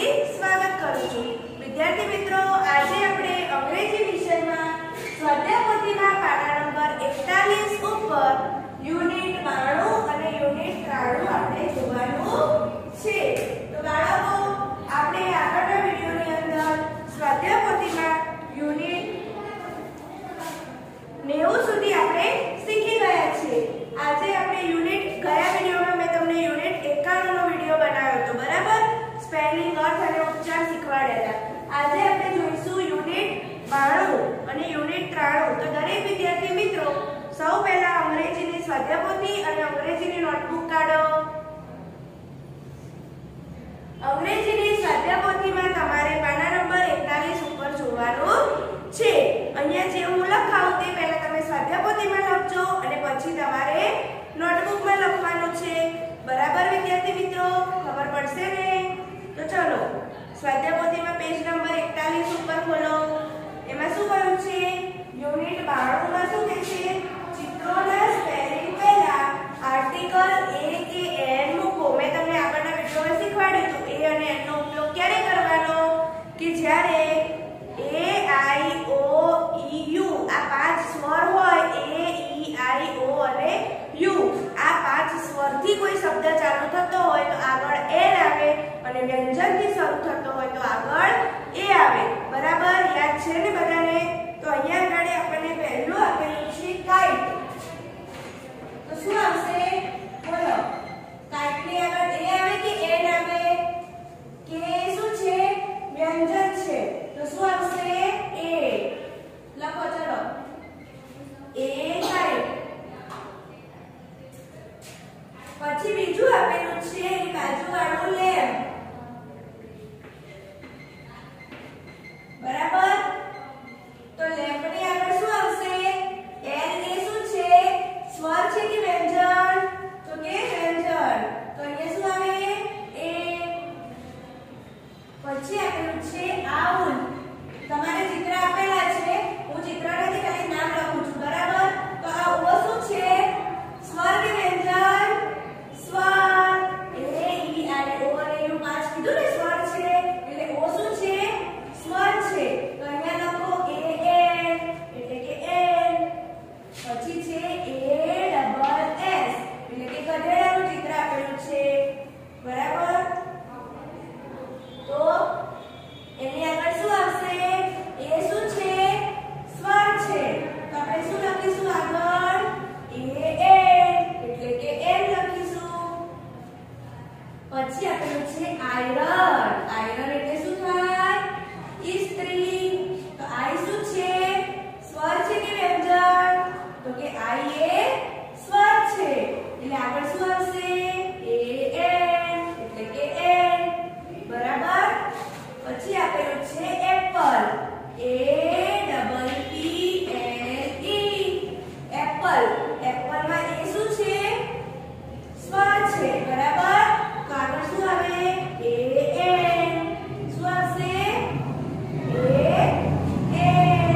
ફરીથી સ્વાગત કરું છું। વિદ્યાર્થી મિત્રો, આજે આપણે અંગ્રેજી વિષયમાં સ્વાધ્યાય પોથીના પાના નંબર 41 ઉપર યુનિટ 92 અને યુનિટ 93 આપણે જોવાનું છે। તો બાળકો, આપણે આગળના વિડિયોની અંદર સ્વાધ્યાય પોથીમાં યુનિટ 90 સુધી આપણે શીખી ગયા છીએ। આજે આપણે યુનિટ ગયા વિડિયોમાં મેં તમને યુનિટ 91 નો વિડિયો બનાવ્યો હતો, બરાબર? સ્પેલિંગ, અર્થ અને ઉચ્ચાર શીખવાડ્યા હતા। આજે આપણે જોઈશું યુનિટ 92 અને યુનિટ 93। તો દરેક વિદ્યાર્થી મિત્રો સૌ પહેલા અંગ્રેજીની સ્વાધ્યાય પોથી અને અંગ્રેજીની નોટબુક કાઢો। અંગ્રેજીની સ્વાધ્યાય પોથીમાં તમારે પાના નંબર 41 ઉપર જોવાનું છે। અહીંયા જે હું લખાવું તે પહેલા તમે સ્વાધ્યાય પોથીમાં લખજો અને પછી તમારે નોટબુકમાં લખવાનું છે, બરાબર વિદ્યાર્થી મિત્રો? ખબર પડશે ને? તો ચલો સ્વાધ્યાય પોથીમાં પેજ નંબર 41 ઉપર ખોલો। એમાં શું કહ્યું છે? યુનિટ 92 માં શું કહે છે? ચિત્રોના સ્પેલિંગ પહેલા આર્ટિકલ a કે n મૂકો। મેં તમને આગળના વિડિયોમાં શીખવાડ્યું હતું a અને n નો ઉપયોગ ક્યારે કરવાનો કે જ્યારે a i o e u આ પાંચ સ્વર હોય, a e i o અને u આ પાંચ સ્વરથી કોઈ શબ્દ ચાલુ થતો હોય તો આગળ n આવે અને વ્યંજનથી શરૂ થતો હોય તો આગળ a આવે, બરાબર? યાદ છે ને બધાને? તો અહીંયા આગળ આપણને પહેલું આપેલું છે કાઇટ। તો શું આવશે? બોલો, કાઇટની આગળ a આવે કે n આવે? કે શું છે? વ્યંજન છે, તો શું આવશે? a। લખો ચલો, a કાઇટ। પછી બીજું આપેલું છે એ બાજુવાળું લેમ્પ, બરાબર? તો લેમ્પની આગળ શું આવશે? l એ શું છે? સ્વર છે કે વ્યંજન? તો કે વ્યંજન, તો અહીંયા શું આવે? a। પછી આપેલું છે આઉલ। તમારે ચિત્ર આપેલા છે, હું ચિત્ર નથી ખાલી નામ લખું છું, બરાબર? તો આ ઓ શું છે? સ્વર કે વ્યંજન? સ્વર। એ ઈ આઈ ઓ અને યુ પાંચ કીધું ને સ્વર છે, એટલે ઓ શું છે? સ્વર છે, તો અહીંયા લખો a n એટલે કે n। પછી છે a ડબલ s એટલે કે ગધેડાનું ચિત્ર આપેલું છે, બરાબર? તો એની આગળ શું આવશે? એ શું છે? સ્વર છે, તો આપણે શું લખીશું આગળ? a n એટલે કે n લખીશું। પછી આપેલું છે આયરન। આયરન એટલે શું થાય? ઇસ્ત્રી। તો આઈ શું છે? સ્વર છે કે વ્યંજન? તો કે આઈ એ સ્વર છે, એટલે આગળ શું આવશે? a n એટલે કે n, બરાબર? પછી આપેલું છે apple. a double E L E apple. એપલમાં એ શું છે? સ્વર છે, બરાબર? તો આગળ શું આવે? a n। શું આવશે? a n।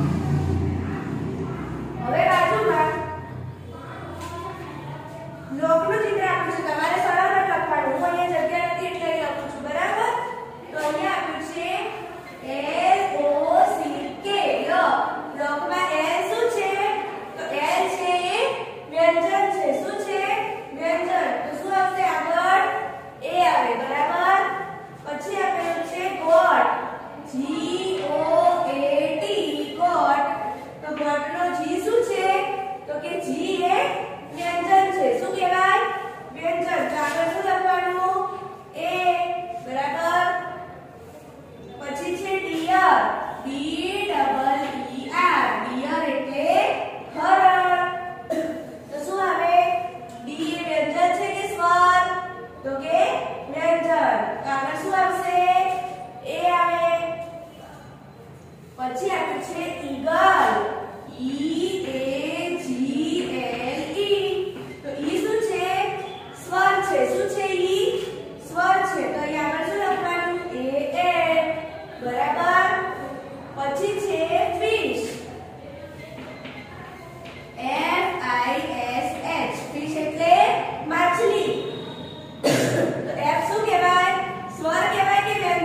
હવે બાજુમાં લોકનું ચિત્ર આપ્યું છે, તમારે સરળ લખવાનું, હું અહીંયા જગ્યા નથી એટલે લખું છું, બરાબર? તો અહીંયા આપ્યું છે l o c k લોકમાં l શું છે? તો l છે એ વ્યંજન છે, શું છે? વ્યંજન, તો શું આવશે આગળ? a આવે, બરાબર? પછી આપેલું છે goat. g o a t goat. તો ગોટનો g શું છે? તો કે g એ વ્યંજન છે, શું કહેવાય? વ્યંજન, તો આગળ શું લખવાનું? a, બરાબર? પછી છે deer. d double E R deer એટલે હરણ। તો શું આવે? d એ વ્યંજન છે કે સ્વર? તો કે વ્યંજન, તો આગળ શું આવશે? a આવે। પછી આપ્યું છે ઈગલ। ઈ એ જી એલ ઈ તો ઈ શું છે? સ્વર છે, શું છે? ઈ સ્વર છે, તો અહીં આગળ શું લખવાનું? a n, બરાબર? પછી છે fish. f i s h fish એટલે માછલી। તો f શું કહેવાય? સ્વર કહેવાય કે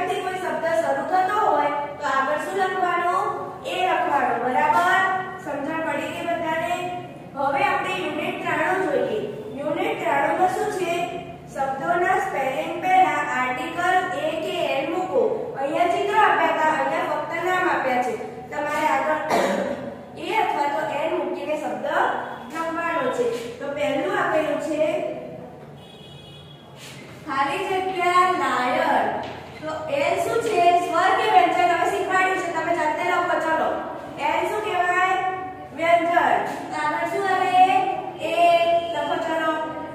વ્યંજનથી કોઈ શબ્દ શરૂ થતો હોય તો આગળ શું લખવાનું? એ લખવાનું. બરાબર? સમજણ પડી ગઈ બધાને? હવે આપણે યુનિટ 93 જોઈએ. યુનિટ 93 માં શું છે? શબ્દોના સ્પેલિંગ પહેલા આર્ટિકલ a કે n મૂકો. અહીંયા ચિત્ર આપ્યા હતા, અહીંયા ફક્ત નામ આપ્યા છે. તમારે આગળ a અથવા તો n મૂકીને શબ્દ લખવાનો છે. તો પહેલું આપેલું છે ખાલી જગ્યા લાયર. તો l શું છે? સ્વર કે વ્યંજન? હવે શીખવાડ્યું છે, તમે જાતે લખો. ચલો, l શું કહેવાય? વ્યંજન. તો આગળ શું આવે? a લખો. ચલો,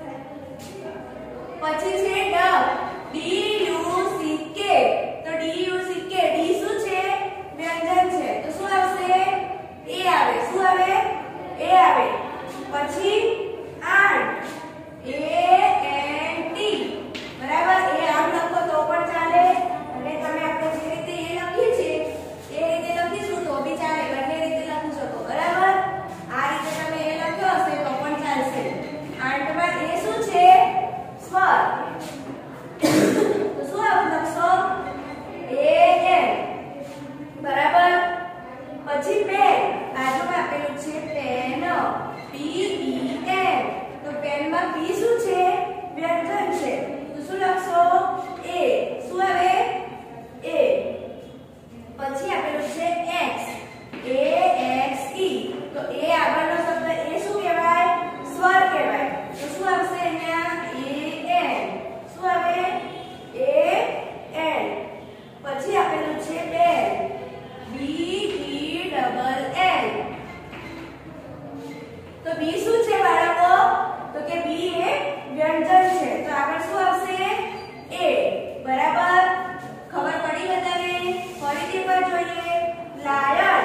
પછી છે duck. d u c k. તો d u c k, d શું છે? વ્યંજન છે. તો શું આવશે? a આવે. શું આવે? a આવે. પછી આંટ. ANT. બરાબર? એ આમ લખો તો પણ ચાલે, અને તમે આપણે જે રીતે એ લખીએ છીએ એ રીતે લખીશું તો બી ચાલે. બંને રીતે લખી શકો. બરાબર? આ રીતે તમે એ લખ્યો હશે તો પણ ચાલશે. આંટમાં એ શું છે? સ્વર. તો શું લખશો? AN. બરાબર? પછી પેન. બાજુમાં આપેલું છે પેન. PEN. તો પેનમાં P શું છે? વ્યંજન છે. તો શું લખશો? A. શું આવે? A. પછી આપેલું છે X. AXE. તો એ આગળનો શબ્દ એ શું કહેવાય? સ્વર કહેવાય. તો શું આવશે અહીંયા? AN. શું આવે? AN. પછી આપેલું છે બેલ. BELL. તો B શું છે બાળકો? તો કે B એ વ્યંજન છે. તો આગળ શું આવશે? A. બરાબર? ખબર પડી બધાને? ફરીથી એકવાર જોઈએ. લાયન.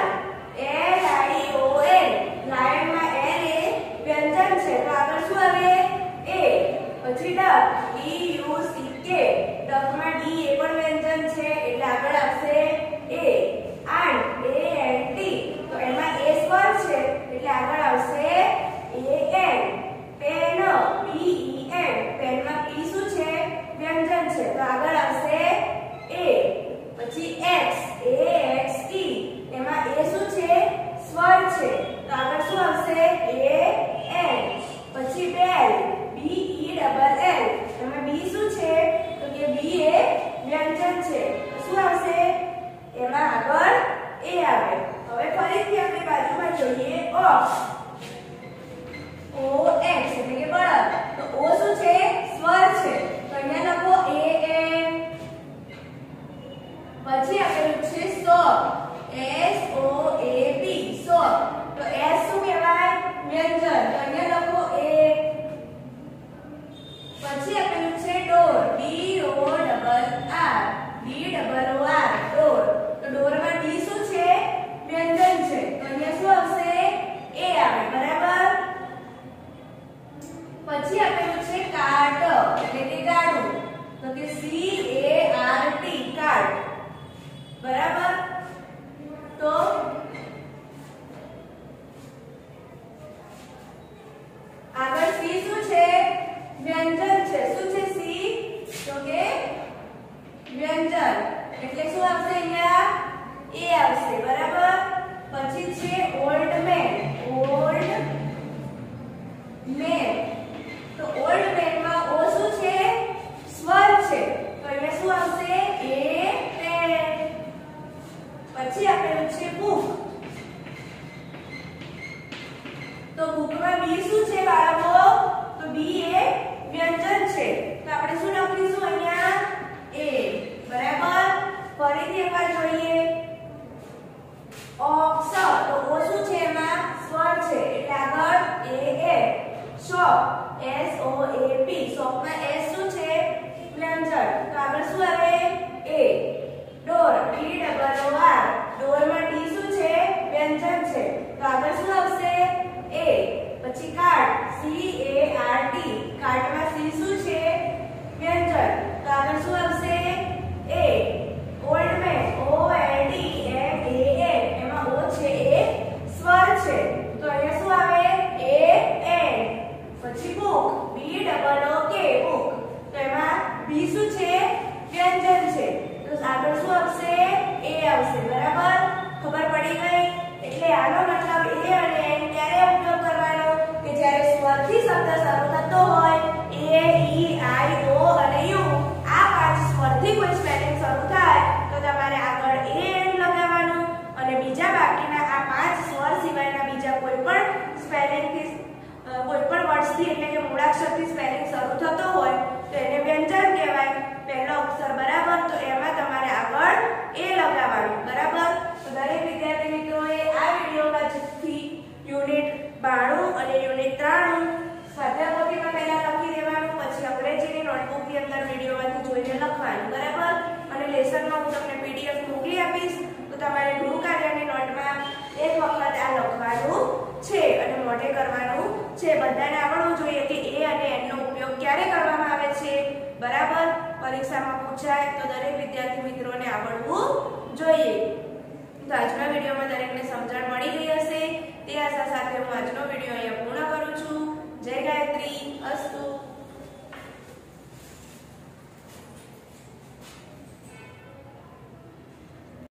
LION. લાયનમાં L એ વ્યંજન છે. તો આગળ શું આવે? A. પછી ડક. DUCK. ડકમાં D એ પણ વ્યંજન છે એટલે આગળ આવશે A. આંટ. ANT. તો એમાં A સ્વર છે એટલે આગળ આવશે AN. પેન. PEN. પેનમાં P શું છે? વ્યંજન છે. તો આગળ આવશે A. પછી X. AXE. એમાં A શું છે? સ્વર છે. તો આગળ શું આવશે? AN. પછી બેલ. BELL. એમાં B શું છે? તો કે B એ વ્યંજન છે. તો શું આવશે? એમાં આગળ A આવે. હવે ફરીથી આપણે બાજુમાં જોઈએ ઓક્સ. OX એટલે કે બળદ. તો O શું છે? સ્વર છે. તો અહીંયા લખો AN. પછી આપેલું છે સોપ. SOAP. સોપ. તો S શું કહેવાય? વ્યંજન. તો અહીંયા લખો A. પછી આપેલું છે ડોર. DOOR. ડોર. તો ડોરમાં D શું છે? વ્યંજન છે. તો અહીંયા શું આવશે? A આવે. બરાબર? પછી આપેલું છે કાર્ટ એટલે કે ગાડું. તો કે CART. કાર્ટ. બરાબર? તો આગળ C શું છે? વ્યંજન છે. શું છે C? તો કે વ્યંજન. એટલે શું આવશે અહીંયા? A આવશે. બરાબર? પછી છે ઓલ્ડ મેન. તો ઓલ્ડ મેનમાં O શું છે? સ્વર છે. તો અહીંયા શું આવશે? AN. પછી આપેલું છે બુક. તો બુકમાં B શું છે બાળકો? તો B એ વ્યંજન છે. તો આપણે શું લખીશું અહીંયા? A. બરાબર? ફરીથી એકવાર જોઈએ. ઓક્સ. તો O શું છે? એમાં સ્વર છે એટલે આગળ AN. શોપ. SOAP. શોપમાં S શું છે? વ્યંજન. તો આગળ શું આવે? A. ડોર. DOOR. ડોરમાં D શું છે? વ્યંજન છે. તો આગળ શું આવશે? A. પછી કાર્ટ. CART. કાર્ટમાં C શું છે? વ્યંજન. તો આગળ શું આવશે? A. Old man. OLD MAN. એમાં O છે એ સ્વર છે. તો અહીંયા શું આવે? AN. પછી બુક. BOOK. બુક. તો એમાં B શું છે? વ્યંજન છે. લેસનમાં હું તમને PDF મોકલી આપીશ તો તમારે ગૃહ કાર્યની નોટમાં એક વખત આ લખવાનું છે અને મોઢે કરવાનું છે. બધાને આવડવું જોઈએ કે એ અને એન નો ઉપયોગ ક્યારે કરવામાં આવે છે. બરાબર, પરીક્ષામાં પૂછાય તો દરેક વિદ્યાર્થી મિત્રોને આવડવું જોઈએ. તો આજના વિડીયોમાં દરેકને સમજણ મળી ગઈ હશે તે આશા સાથે હું આજનો વિડીયો અહીંયા પૂર્ણ કરું છું. જય ગાયત્રી, અસ્તુ.